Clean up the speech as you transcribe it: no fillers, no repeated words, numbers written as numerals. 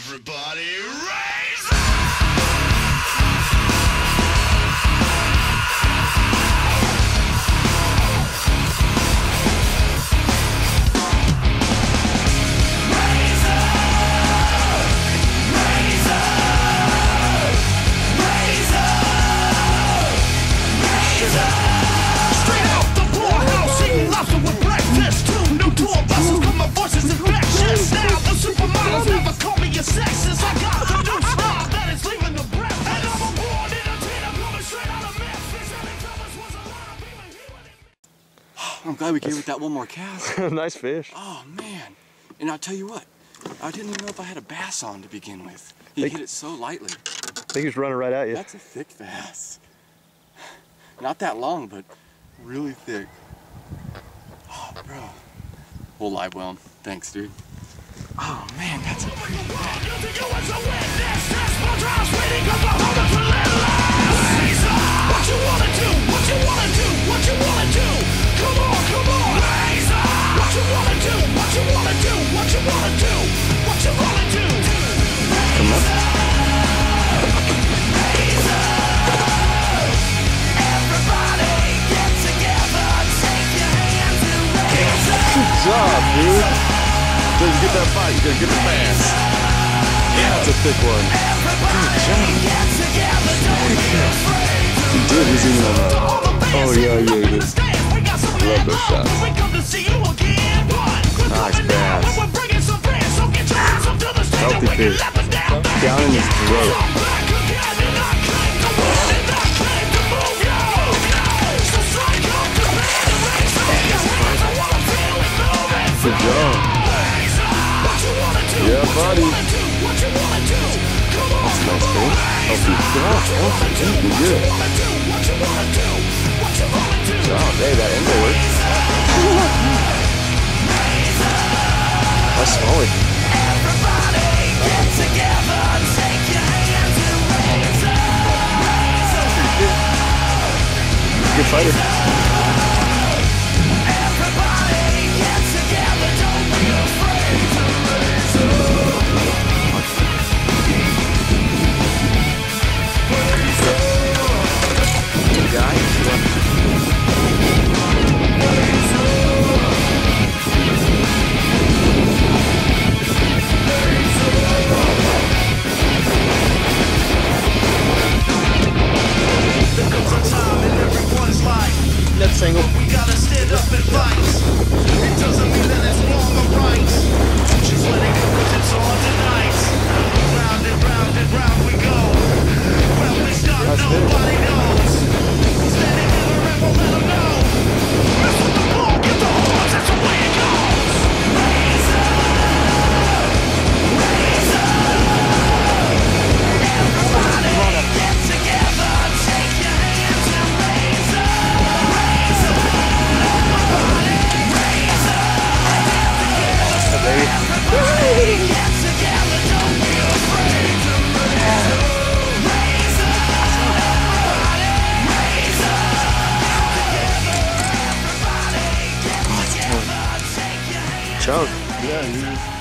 Everybody raise up! I'm glad we came with that one more cast. Nice fish. Oh man. And I'll tell you what, I didn't even know if I had a bass on to begin with. He hit it so lightly. I think he's running right at you. That's a thick bass. Not that long, but really thick. Oh, bro. We'll live well. Thanks, dude. Oh man, that's a pretty bass. What you wanna do? What you wanna do? What you wanna do? Come on, come on! Raise up! What you wanna do? What you wanna do? What you wanna do? What you wanna do? Come on. Raise up! Everybody get together, take your hands and raise up! Good job, dude. Didn't get that bite, you gotta get the bass. Yeah, that's a thick one. Good job. Get together, don't be afraid. He did, he's even on that. Oh yeah, he did. Love those shots. Nice bass. Healthy fish. Down in his throat. Good job. Yeah, buddy. That's a nice fish. Healthy. Healthy. You're good. Oh, hey, that endo worked. That's solid. Good fighter. Net single. We gotta stand up and fight. It doesn't mean that it's wrong or right. Just let it go 'cause it's on tonight. Round and round we go. Well, we start, nobody knows. Standing in the ring, we'll let them know. Mess with the ball, get the horns, that's the way it goes. Raise up, raise up. Everybody get together, take your hands and raise up. Raise up, raise up. Baby. Everybody get together, don't be afraid to raise up. Raise up, everybody raise up. Together, everybody get together, take your hands. Chunk. Yeah,